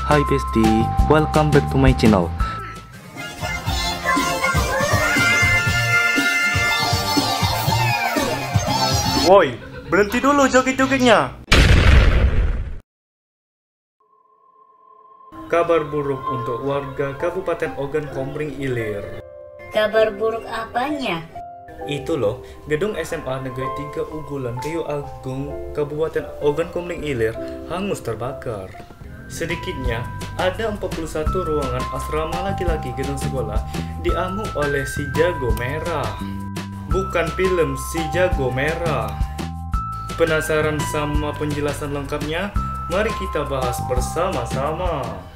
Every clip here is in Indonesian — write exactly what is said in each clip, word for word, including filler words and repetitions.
Hai bestie, welcome back to my channel. Woi, berhenti dulu joget-jogetnya. Kabar buruk untuk warga Kabupaten Ogan Komering Ilir. Kabar buruk apanya? Itu loh, gedung S M A Negeri tiga Unggulan Kayu Agung Kabupaten Ogan Komering Ilir hangus terbakar. Sedikitnya ada empat puluh satu ruangan asrama laki-laki gedung sekolah diamuk oleh si jago merah. Bukan film Si Jago Merah. Penasaran sama penjelasan lengkapnya? Mari kita bahas bersama-sama.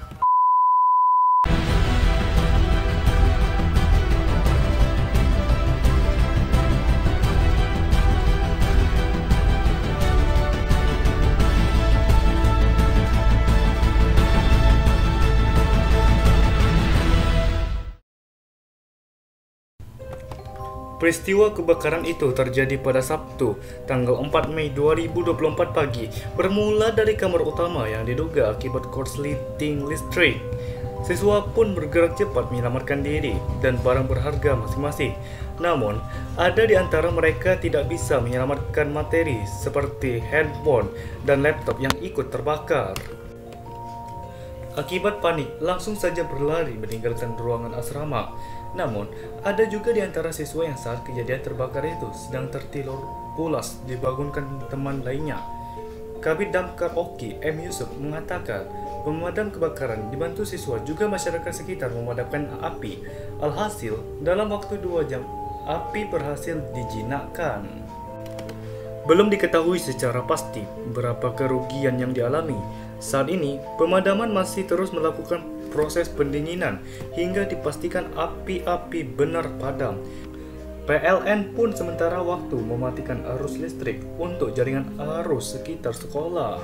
Peristiwa kebakaran itu terjadi pada Sabtu, tanggal empat Mei dua ribu dua puluh empat pagi, bermula dari kamar utama yang diduga akibat korsleting listrik. Siswa pun bergerak cepat menyelamatkan diri dan barang berharga masing-masing. Namun, ada di antara mereka tidak bisa menyelamatkan materi seperti handphone dan laptop yang ikut terbakar. Akibat panik, langsung saja berlari meninggalkan ruangan asrama. Namun, ada juga di antara siswa yang saat kejadian terbakar itu sedang tertidur pulas dibangunkan teman lainnya. Kabid Damkar Oki M. Yusuf mengatakan, pemadam kebakaran dibantu siswa juga masyarakat sekitar memadamkan api. Alhasil, dalam waktu dua jam, api berhasil dijinakkan. Belum diketahui secara pasti berapa kerugian yang dialami. Saat ini, pemadaman masih terus melakukan proses pendinginan hingga dipastikan api-api benar padam. P L N pun sementara waktu mematikan arus listrik untuk jaringan arus sekitar sekolah.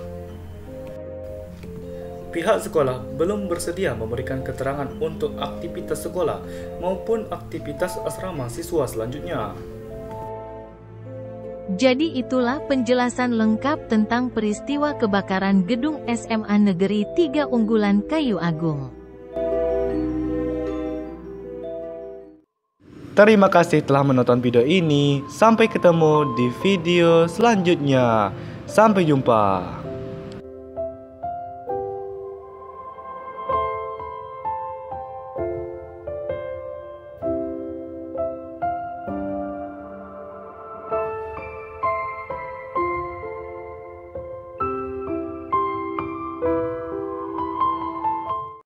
Pihak sekolah belum bersedia memberikan keterangan untuk aktivitas sekolah maupun aktivitas asrama siswa selanjutnya. Jadi itulah penjelasan lengkap tentang peristiwa kebakaran gedung S M A Negeri tiga Unggulan Kayu Agung. Terima kasih telah menonton video ini. Sampai ketemu di video selanjutnya. Sampai jumpa.